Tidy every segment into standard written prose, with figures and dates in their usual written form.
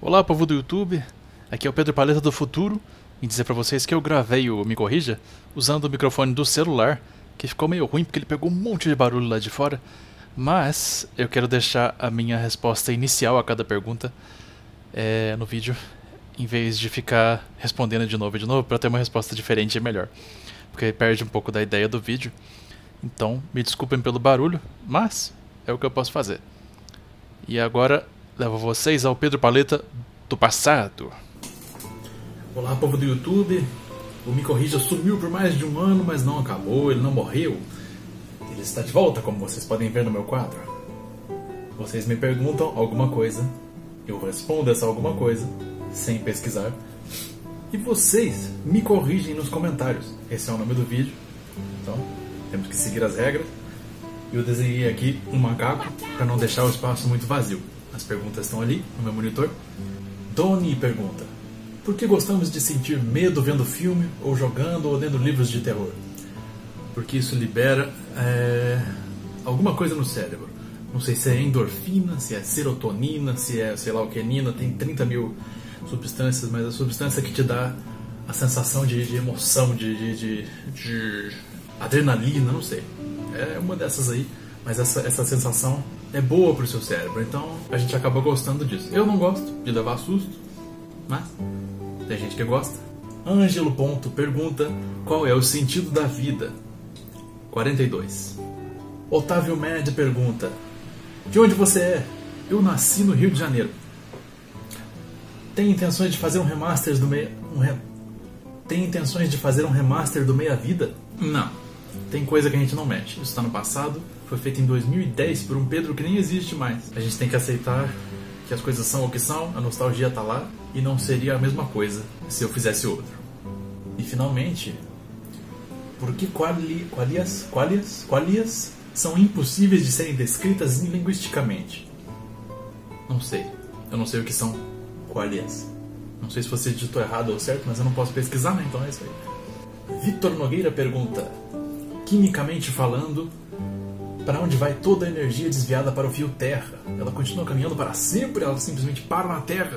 Olá, povo do YouTube, aqui é o Pedro Paleta do Futuro e dizer pra vocês que eu gravei o Me Corrija usando o microfone do celular, que ficou meio ruim porque ele pegou um monte de barulho lá de fora, mas eu quero deixar a minha resposta inicial a cada pergunta no vídeo, em vez de ficar respondendo de novo pra ter uma resposta diferente e melhor, porque perde um pouco da ideia do vídeo. Então, me desculpem pelo barulho, mas é o que eu posso fazer. E agora levo vocês ao Pedro Paleta do passado. Olá, povo do YouTube. O Me Corrija sumiu por mais de um ano, mas não acabou, ele não morreu. Ele está de volta, como vocês podem ver no meu quadro. Vocês me perguntam alguma coisa, eu respondo essa alguma coisa, sem pesquisar. E vocês me corrigem nos comentários. Esse é o nome do vídeo. Então, temos que seguir as regras. Eu desenhei aqui um macaco para não deixar o espaço muito vazio. As perguntas estão ali no meu monitor. Doni pergunta: por que gostamos de sentir medo vendo filme, ou jogando, ou lendo livros de terror? Porque isso libera alguma coisa no cérebro. Não sei se é endorfina, se é serotonina, se é sei lá o que, nina. Tem 30 mil substâncias, mas a substância que te dá a sensação de emoção, de adrenalina, não sei. É uma dessas aí, mas essa sensação é boa pro seu cérebro, então a gente acaba gostando disso. Eu não gosto de levar susto, mas tem gente que gosta. Ângelo Ponto pergunta: qual é o sentido da vida? 42. Otávio Med pergunta: de onde você é? Eu nasci no Rio de Janeiro. Tem intenções de fazer um remaster do Tem intenções de fazer um remaster do Meia Vida? Não. Tem coisa que a gente não mexe. Isso está no passado. Foi feito em 2010 por um Pedro que nem existe mais. A gente tem que aceitar que as coisas são o que são, a nostalgia está lá, e não seria a mesma coisa se eu fizesse outro. E finalmente, por que qualias são impossíveis de serem descritas linguisticamente? Não sei. Eu não sei o que são qualias. Não sei se você digitou errado ou certo, mas eu não posso pesquisar, né? Então é isso aí. Vitor Nogueira pergunta: quimicamente falando, para onde vai toda a energia desviada para o fio Terra? Ela continua caminhando para sempre? Ela simplesmente para na Terra?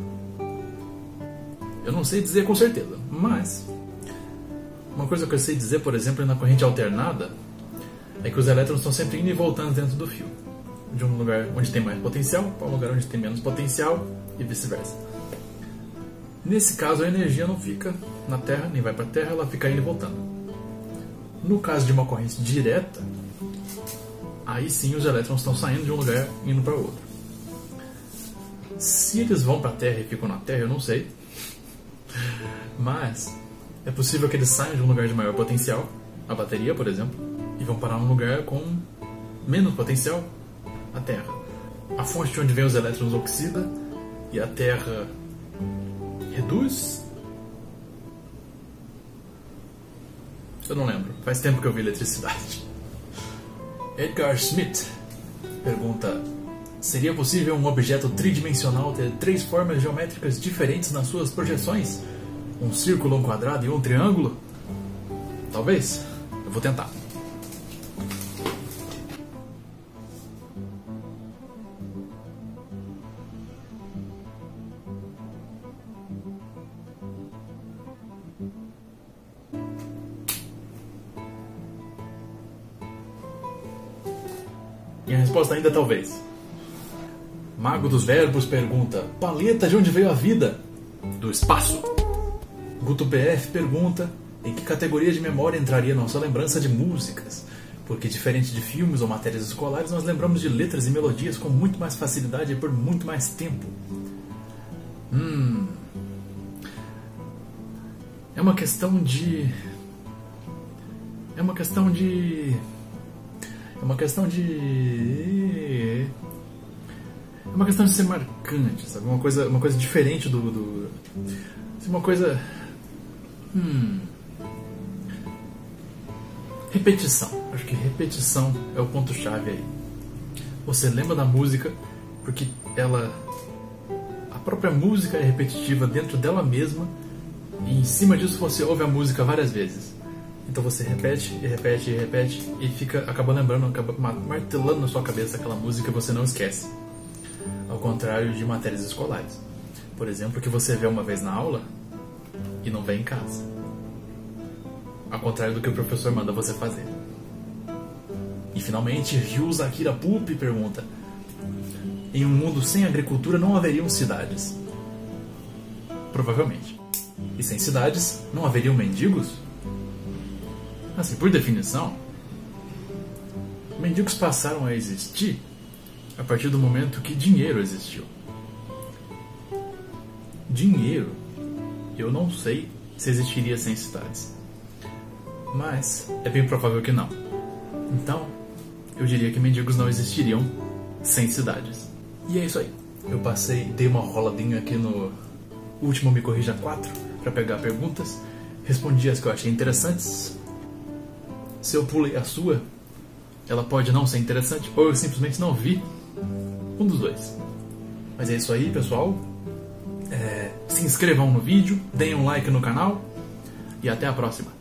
Eu não sei dizer com certeza, mas uma coisa que eu sei dizer, por exemplo, na corrente alternada, é que os elétrons estão sempre indo e voltando dentro do fio, de um lugar onde tem mais potencial para um lugar onde tem menos potencial e vice-versa. Nesse caso, a energia não fica na Terra, nem vai para a Terra, ela fica indo e voltando. No caso de uma corrente direta, aí sim os elétrons estão saindo de um lugar e indo para outro. Se eles vão para a Terra e ficam na Terra, eu não sei. Mas é possível que eles saiam de um lugar de maior potencial, a bateria, por exemplo, e vão parar num lugar com menos potencial, a Terra. A fonte de onde vem os elétrons oxida e a Terra reduz. Eu não lembro, faz tempo que eu vi eletricidade. Edgar Smith pergunta: seria possível um objeto tridimensional ter 3 formas geométricas diferentes nas suas projeções? Um círculo, um quadrado e um triângulo? Talvez. Eu vou tentar. Minha resposta ainda é talvez. Mago dos Verbos pergunta: Paleta, de onde veio a vida? Do espaço. Guto BF pergunta: em que categoria de memória entraria nossa lembrança de músicas? Porque diferente de filmes ou matérias escolares, nós lembramos de letras e melodias com muito mais facilidade e por muito mais tempo. É uma questão de ser marcante, sabe? Uma coisa diferente uma coisa... Repetição. Acho que repetição é o ponto-chave aí. Você lembra da música porque a própria música é repetitiva dentro dela mesma, e em cima disso você ouve a música várias vezes. Então você repete e repete e repete e acaba lembrando, acaba martelando na sua cabeça aquela música e você não esquece. Ao contrário de matérias escolares. Por exemplo, que você vê uma vez na aula e não vê em casa. Ao contrário do que o professor manda você fazer. E finalmente, Ryuza Akira Pupi pergunta: em um mundo sem agricultura não haveriam cidades? Provavelmente. E sem cidades não haveriam mendigos? Assim, por definição, mendigos passaram a existir a partir do momento que dinheiro existiu. Dinheiro, eu não sei se existiria sem cidades, mas é bem provável que não. Então, eu diria que mendigos não existiriam sem cidades. E é isso aí. Eu dei uma roladinha aqui no último Me Corrija 4 para pegar perguntas, respondi as que eu achei interessantes. Se eu pulei a sua, ela pode não ser interessante, ou eu simplesmente não vi. Um dos dois. Mas é isso aí, pessoal. Se inscrevam no vídeo, deem um like no canal e até a próxima.